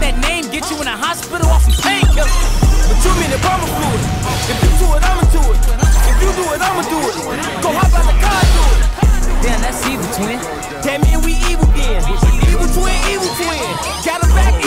that name get you in a hospital off some painkillers. But you mean if I'ma fluid? If you do it, I'ma do it. If you do it, I'ma do it. Go hop out the car, do it. Damn, that's evil, twin. That mean we evil.